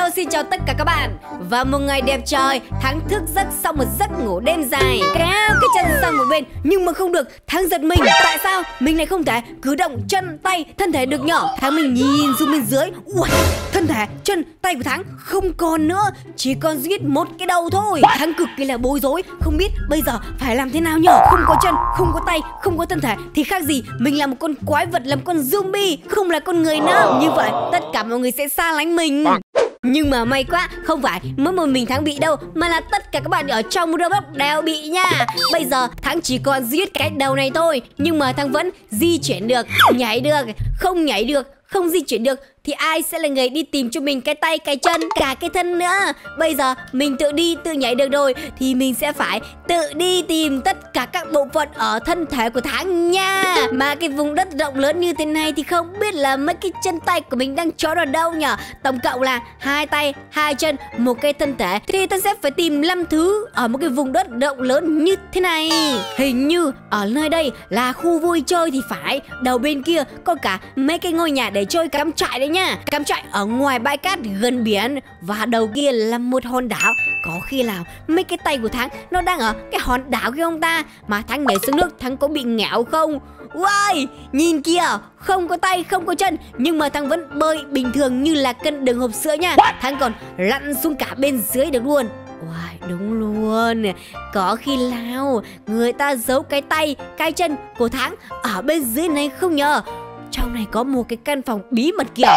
Hello, xin chào tất cả các bạn. Và một ngày đẹp trời, Thắng thức giấc sau một giấc ngủ đêm dài, kéo cái chân sang một bên nhưng mà không được. Thắng giật mình, tại sao mình lại không thể cử động chân tay thân thể được nhở? Thắng mình nhìn xuống bên dưới, ui, thân thể chân tay của Thắng không còn nữa, chỉ còn duy nhất một cái đầu thôi. Thắng cực kỳ là bối rối, không biết bây giờ phải làm thế nào nhở? Không có chân, không có tay, không có thân thể thì khác gì mình là một con quái vật, làm con zombie, không là con người nữa. Như vậy tất cả mọi người sẽ xa lánh mình. Nhưng mà may quá, không phải mỗi một mình Thắng bị đâu, mà là tất cả các bạn ở trong Roblox đều bị nha. Bây giờ Thắng chỉ còn duy nhất cái đầu này thôi, nhưng mà Thắng vẫn di chuyển được, nhảy được. Không nhảy được, không di chuyển được thì ai sẽ là người đi tìm cho mình cái tay, cái chân, cả cái thân nữa? Bây giờ mình tự đi, tự nhảy được rồi thì mình sẽ phải tự đi tìm tất cả các bộ phận ở thân thể của Thắng nha. Mà cái vùng đất rộng lớn như thế này thì không biết là mấy cái chân tay của mình đang trốn ở đâu nhở? Tổng cộng là 2 tay, 2 chân, một cái thân thể thì ta sẽ phải tìm 5 thứ ở một cái vùng đất rộng lớn như thế này. Hình như ở nơi đây là khu vui chơi thì phải. Đầu bên kia có cả mấy cái ngôi nhà để chơi cắm trại đấy nha. Cắm trại ở ngoài bãi cát gần biển. Và đầu kia là một hòn đảo. Có khi nào mấy cái tay của Thắng nó đang ở cái hòn đảo kia không ta? Mà Thắng nhảy xuống nước, Thắng có bị nghẹo không? Wow, nhìn kìa, không có tay, không có chân, nhưng mà Thắng vẫn bơi bình thường như là cân đường hộp sữa nha. Thắng còn lặn xuống cả bên dưới được luôn. Wow, đúng luôn. Có khi nào người ta giấu cái tay, cái chân của Thắng ở bên dưới này không nhờ? Trong này có một cái căn phòng bí mật kìa.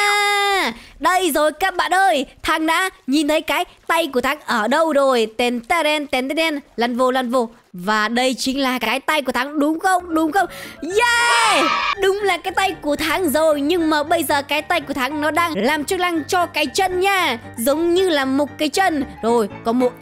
À, đây rồi các bạn ơi, Thắng đã nhìn thấy cái tay của Thắng ở đâu rồi. Tên tên, lăn vô. Và đây chính là cái tay của Thắng, đúng không? Đúng không? Yeah! Đúng là cái tay của Thắng rồi. Nhưng mà bây giờ cái tay của Thắng nó đang làm chức năng cho cái chân nha, giống như là một cái chân. Rồi có một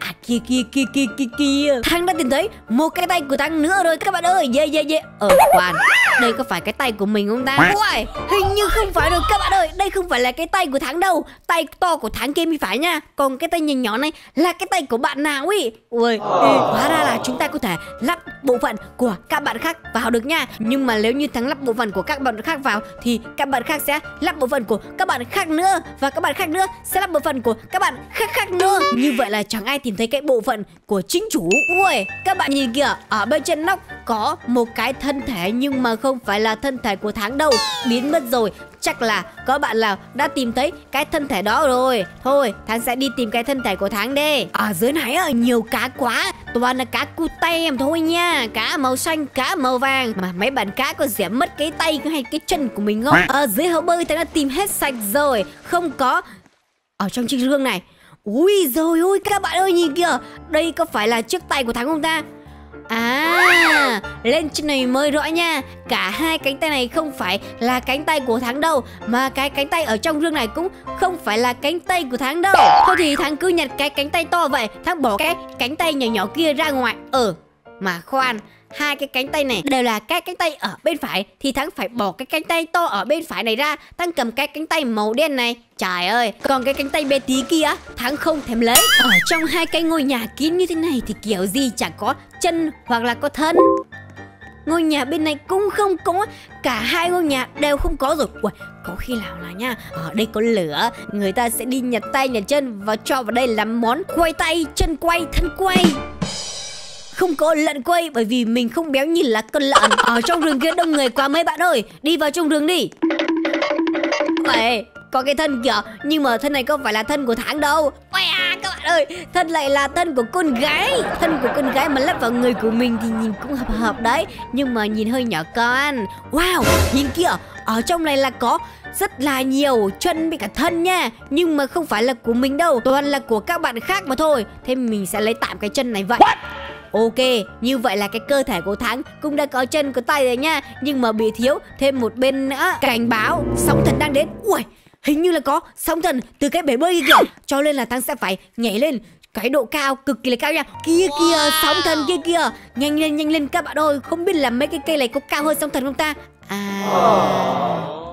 kia. Thắng đã tìm thấy một cái tay của Thắng nữa rồi các bạn ơi. Yeah. Khoan, đây có phải cái tay của mình không ta? Ui, hình như không phải rồi các bạn ơi. Đây không phải là cái tay của Thắng đâu. Tay to của Thắng kia mới phải nha. Còn cái tay nhỏ nhỏ này là cái tay của bạn nào ý? Ui, hóa ra là chúng ta có thể lắp bộ phận của các bạn khác vào được nha. Nhưng mà nếu như Thắng lắp bộ phận của các bạn khác vào thì các bạn khác sẽ lắp bộ phận của các bạn khác nữa, và các bạn khác nữa sẽ lắp bộ phận của các bạn khác nữa. Như vậy là chẳng ai tìm thấy cái bộ phận của chính chủ. Ui, các bạn nhìn kìa, ở bên trên nóc có một cái thân thể nhưng mà không phải là thân thể của Thắng đâu, biến mất rồi. Chắc là có bạn nào đã tìm thấy cái thân thể đó rồi. Thôi, Thắng sẽ đi tìm cái thân thể của Thắng đi. Ở dưới này nhiều cá quá, toàn là cá cu tem thôi nha. Cá màu xanh, cá màu vàng. Mà mấy bạn cá có dễ mất cái tay hay cái chân của mình không? Ở dưới hồ bơi Thắng đã tìm hết sạch rồi, không có ở trong chiếc gương này. Ui rồi ôi các bạn ơi, nhìn kìa, đây có phải là chiếc tay của Thắng không ta? À, lên trên này mới rõ nha. Cả hai cánh tay này không phải là cánh tay của Thắng đâu, mà cái cánh tay ở trong gương này cũng không phải là cánh tay của Thắng đâu. Thôi thì Thắng cứ nhặt cái cánh tay to vậy, Thắng bỏ cái cánh tay nhỏ nhỏ kia ra ngoài. Mà khoan, hai cái cánh tay này đều là cái cánh tay ở bên phải thì Thắng phải bỏ cái cánh tay to ở bên phải này ra. Thắng cầm cái cánh tay màu đen này. Trời ơi, còn cái cánh tay bé tí kia Thắng không thèm lấy. Ở trong hai cái ngôi nhà kín như thế này thì kiểu gì chẳng có chân hoặc là có thân. Ngôi nhà bên này cũng không có, cả hai ngôi nhà đều không có rồi. Ui, có khi nào là nha, ở đây có lửa, người ta sẽ đi nhặt tay nhặt chân và cho vào đây làm món quay tay, chân quay, thân quay. Không có lợn quay bởi vì mình không béo như là con lợn. Ở trong rừng kia đông người quá mấy bạn ơi, đi vào trong rừng đi. Ê, có cái thân kìa, nhưng mà thân này không phải là thân của Thắng đâu. Ôi à, các bạn ơi, thân lại là thân của con gái. Thân của con gái mà lắp vào người của mình thì nhìn cũng hợp đấy, nhưng mà nhìn hơi nhỏ con. Wow, nhìn kìa, ở trong này là có rất là nhiều chân với cả thân nha, nhưng mà không phải là của mình đâu, toàn là của các bạn khác mà thôi. Thế mình sẽ lấy tạm cái chân này vậy. Ok, như vậy là cái cơ thể của Thắng cũng đã có chân có tay rồi nha, nhưng mà bị thiếu thêm một bên nữa. Cảnh báo sóng thần đang đến. Ui, hình như là có sóng thần từ cái bể bơi kìa, cho nên là Thắng sẽ phải nhảy lên cái độ cao cực kỳ là cao nha. Kia kìa, sóng thần kia kìa, nhanh lên các bạn ơi. Không biết là mấy cái cây này có cao hơn sóng thần không ta? À,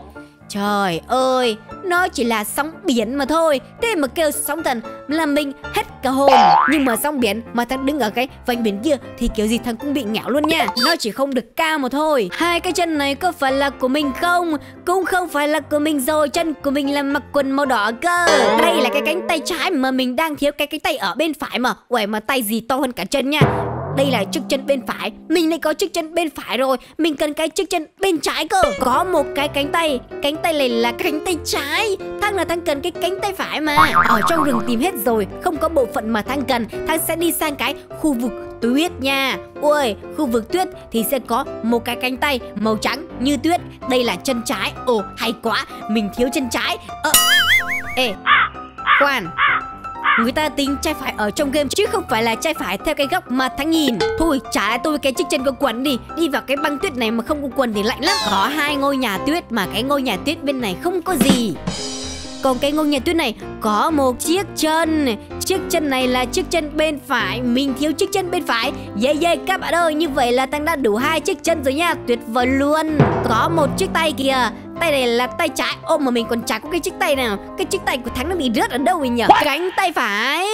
Trời ơi, nó chỉ là sóng biển mà thôi. Thế mà kêu sóng thần là mình hết cả hồn. Nhưng mà sóng biển mà thằng đứng ở cái vành biển kia thì kiểu gì thằng cũng bị ngẽo luôn nha. Nó chỉ không được cao mà thôi. Hai cái chân này có phải là của mình không? Cũng không phải là của mình rồi. Chân của mình là mặc quần màu đỏ cơ. Đây là cái cánh tay trái mà mình đang thiếu cái cánh tay ở bên phải mà. Uầy, mà tay gì to hơn cả chân nha. Đây là chiếc chân bên phải. Mình lại có chiếc chân bên phải rồi. Mình cần cái chiếc chân bên trái cơ. Có một cái cánh tay. Cánh tay này là cánh tay trái. Thằng là thằng cần cái cánh tay phải mà. Ở trong rừng tìm hết rồi, không có bộ phận mà thằng cần. Thằng sẽ đi sang cái khu vực tuyết nha. Ui, khu vực tuyết thì sẽ có một cái cánh tay màu trắng như tuyết. Đây là chân trái. Ồ, hay quá, mình thiếu chân trái. Ê, khoan, người ta tính trai phải ở trong game chứ không phải là trai phải theo cái góc mà thằng nhìn. Thôi trả lại tôi cái chiếc chân có quần đi. Đi vào cái băng tuyết này mà không có quần thì lạnh lắm. Có hai ngôi nhà tuyết mà cái ngôi nhà tuyết bên này không có gì. Còn cái ngôi nhà tuyết này có một chiếc chân. Chiếc chân này là chiếc chân bên phải. Mình thiếu chiếc chân bên phải. Yeah các bạn ơi, như vậy là thằng đã đủ hai chiếc chân rồi nha. Tuyệt vời luôn. Có một chiếc tay kìa. Tay này là tay trái. Ô mà mình còn chả có cái chiếc tay nào. Cái chiếc tay của thằng nó bị rớt ở đâu rồi nhỉ? Cánh tay phải.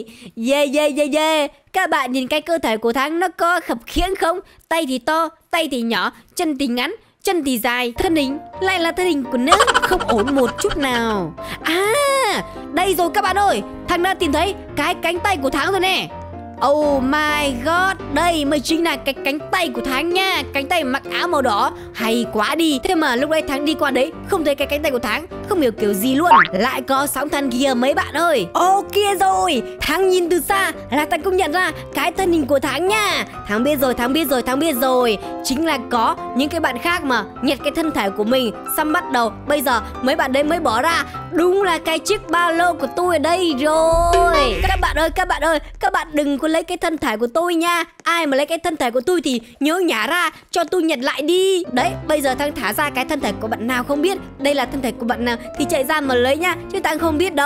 Yeah. Các bạn nhìn cái cơ thể của thằng nó có khập khiễng không? Tay thì to, tay thì nhỏ, chân thì ngắn, chân thì dài, thân hình lại là thân hình của nữ. Không ổn một chút nào. À, đây rồi các bạn ơi. Thằng đã tìm thấy cái cánh tay của Thắng rồi nè. Oh my god, đây mới chính là cái cánh tay của Thắng nha. Cánh tay mặc áo màu đỏ. Hay quá đi. Thế mà lúc đấy Thắng đi qua đấy không thấy cái cánh tay của Thắng. Không hiểu kiểu gì luôn. Lại có sóng thần kìa mấy bạn ơi. Ô kia rồi. Thắng nhìn từ xa là Thắng cũng nhận ra cái thân hình của Thắng nha. Thắng biết rồi. Chính là có những cái bạn khác mà nhặt cái thân thể của mình, xong bắt đầu bây giờ mấy bạn đấy mới bỏ ra. Đúng là cái chiếc ba lô của tôi ở đây rồi. Các bạn ơi, các bạn đừng có lấy cái thân thể của tôi nha. Ai mà lấy cái thân thể của tôi thì nhớ nhả ra cho tôi nhặt lại đi. Đấy, bây giờ Thắng thả ra cái thân thể của bạn nào không biết. Đây là thân thể của bạn nào thì chạy ra mà lấy nha, chứ Thắng không biết đâu.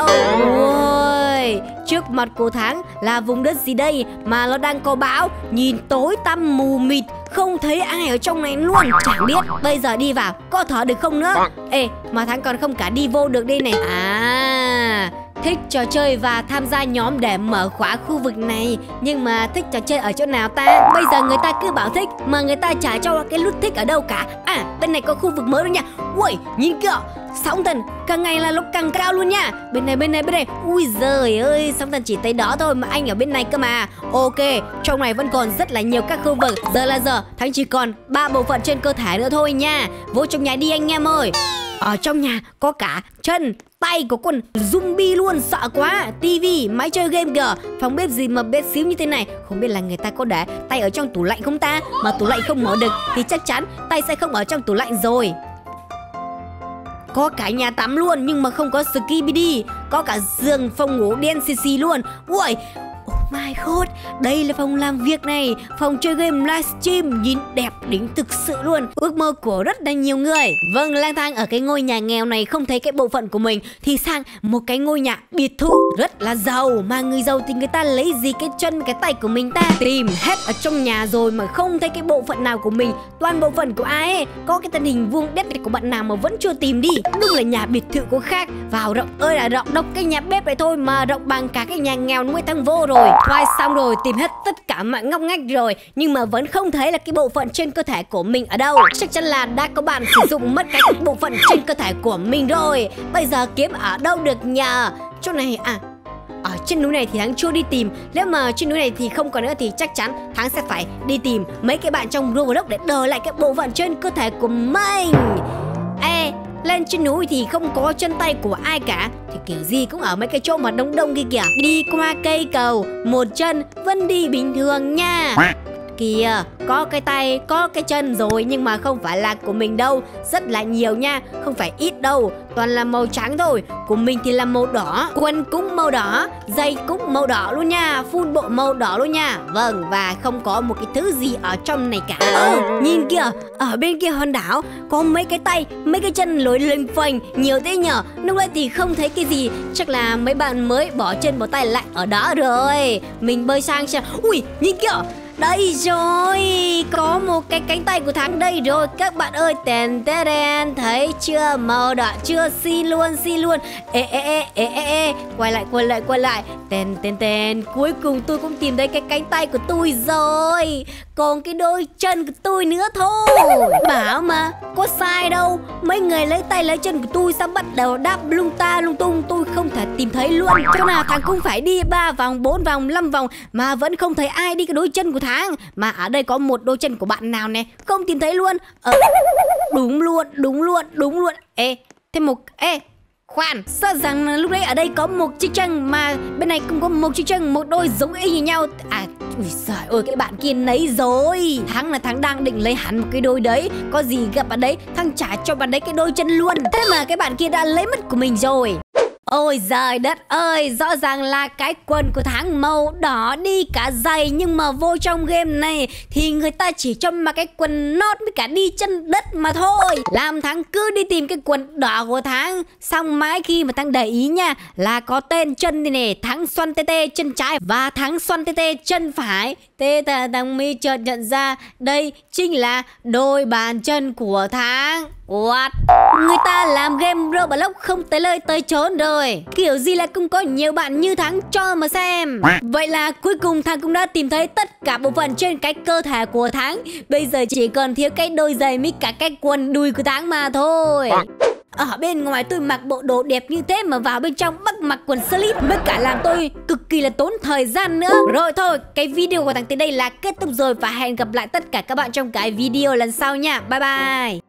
Ôi, trước mặt của Thắng là vùng đất gì đây mà nó đang có bão. Nhìn tối tăm mù mịt, không thấy ai ở trong này luôn. Chẳng biết bây giờ đi vào có thở được không nữa. Ê, mà Thắng còn không cả đi vô được đây này. À, thích trò chơi và tham gia nhóm để mở khóa khu vực này. Nhưng mà thích trò chơi ở chỗ nào ta? Bây giờ người ta cứ bảo thích mà người ta chả cho cái nút thích ở đâu cả. À, bên này có khu vực mới rồi nha. Ui, nhìn kìa, sóng thần càng ngày là lúc càng cao luôn nha. Bên này. Ui giời ơi, sóng thần chỉ tới đó thôi mà anh ở bên này cơ mà. Ok, trong này vẫn còn rất là nhiều các khu vực. Giờ là giờ, Thắng chỉ còn 3 bộ phận trên cơ thể nữa thôi nha. Vô trong nhà đi anh em ơi. Ở trong nhà có cả chân, tay của con zombie luôn, sợ quá. Tivi, máy chơi game kìa. Phòng bếp gì mà bé xíu như thế này. Không biết là người ta có để tay ở trong tủ lạnh không ta? Mà tủ lạnh không mở được thì chắc chắn tay sẽ không ở trong tủ lạnh rồi. Có cả nhà tắm luôn nhưng mà không có skibidi. Có cả giường phòng ngủ đen xì xì luôn. Ui, oh my god, đây là phòng làm việc này, phòng chơi game livestream, nhìn đẹp đến thực sự luôn. Ước mơ của rất là nhiều người. Vâng, lang thang ở cái ngôi nhà nghèo này không thấy cái bộ phận của mình thì sang một cái ngôi nhà biệt thự rất là giàu. Mà người giàu thì người ta lấy gì cái chân cái tay của mình ta? Tìm hết ở trong nhà rồi mà không thấy cái bộ phận nào của mình. Toàn bộ phận của ai ấy. Có cái thân hình vuông đét này của bạn nào mà vẫn chưa tìm đi. Đúng là nhà biệt thự có khác. Vào rộng ơi là rộng, độc cái nhà bếp này thôi mà rộng bằng cả cái nhà nghèo nuôi thằng vô rồi. Thoại xong rồi, tìm hết tất cả mọi ngóc ngách rồi nhưng mà vẫn không thấy là cái bộ phận trên cơ thể của mình ở đâu. Chắc chắn là đã có bạn sử dụng mất cái bộ phận trên cơ thể của mình rồi. Bây giờ kiếm ở đâu được nhờ? Chỗ này à? Ở trên núi này thì Thắng chưa đi tìm. Nếu mà trên núi này thì không còn nữa thì chắc chắn Thắng sẽ phải đi tìm mấy cái bạn trong Roblox để đòi lại cái bộ phận trên cơ thể của mình. Ê, lên trên núi thì không có chân tay của ai cả thì kiểu gì cũng ở mấy cái chỗ mà đông kia kìa. Đi qua cây cầu, một chân vẫn đi bình thường nha. Kìa, có cái tay, có cái chân rồi nhưng mà không phải là của mình đâu. Rất là nhiều nha, không phải ít đâu. Toàn là màu trắng thôi. Của mình thì là màu đỏ, quần cũng màu đỏ, giày cũng màu đỏ luôn nha, full bộ màu đỏ luôn nha. Vâng, và không có một cái thứ gì ở trong này cả. Nhìn kìa, ở bên kia hòn đảo có mấy cái tay, mấy cái chân lối lềnh phềnh, nhiều thế nhở. Lúc đấy thì không thấy cái gì. Chắc là mấy bạn mới bỏ chân bỏ tay lại ở đó rồi. Mình bơi sang xem. Ui, nhìn kìa, Đây rồi, có một cái cánh tay của Thắng đây rồi các bạn ơi. Tèn tèn, thấy chưa, màu đỏ chưa, xin luôn. Ê, quay lại. Tèn, cuối cùng tôi cũng tìm thấy cái cánh tay của tôi rồi. Còn cái đôi chân của tôi nữa thôi. Bảo mà, có sai đâu. Mấy người lấy tay lấy chân của tôi sao bắt đầu đáp lung ta lung tung, tôi không thể tìm thấy luôn. Cho nào Thắng cũng phải đi 3 vòng, 4 vòng, 5 vòng mà vẫn không thấy ai đi cái đôi chân của Thắng. Mà ở đây có một đôi chân của bạn nào nè, không tìm thấy luôn. Đúng luôn. Khoan, sao rằng lúc đấy ở đây có một chiếc chân mà bên này cũng có một chiếc chân, một đôi giống y như nhau. Ui giời ơi, cái bạn kia nấy rồi. Thắng đang định lấy hẳn một cái đôi đấy. Có gì gặp bạn đấy, Thắng trả cho bạn đấy cái đôi chân luôn. Thế mà cái bạn kia đã lấy mất của mình rồi. Ôi giời đất ơi, rõ ràng là cái quần của Thắng màu đỏ đi cả giày, nhưng mà vô trong game này thì người ta chỉ cho mặc cái quần nót với cả đi chân đất mà thôi. Làm Thắng cứ đi tìm cái quần đỏ của Thắng. Xong mãi khi mà Thắng để ý nha, là có tên chân này nè, Thắng xoăn tê tê chân trái và Thắng xoăn tê tê chân phải. Thế Thắng mới chợt nhận ra đây chính là đôi bàn chân của Thắng. What? Người ta làm game Roblox không tới nơi tới chốn rồi. Kiểu gì là cũng có nhiều bạn như Thắng cho mà xem. Vậy là cuối cùng Thắng cũng đã tìm thấy tất cả bộ phận trên cái cơ thể của Thắng. Bây giờ chỉ còn thiếu cái đôi giày với cả cái quần đùi của Thắng mà thôi. Ở bên ngoài tôi mặc bộ đồ đẹp như thế mà vào bên trong bắt mặc quần slip mới cả làm tôi cực kỳ là tốn thời gian nữa. Rồi thôi, cái video của Thắng tới đây là kết thúc rồi và hẹn gặp lại tất cả các bạn trong cái video lần sau nha. Bye bye.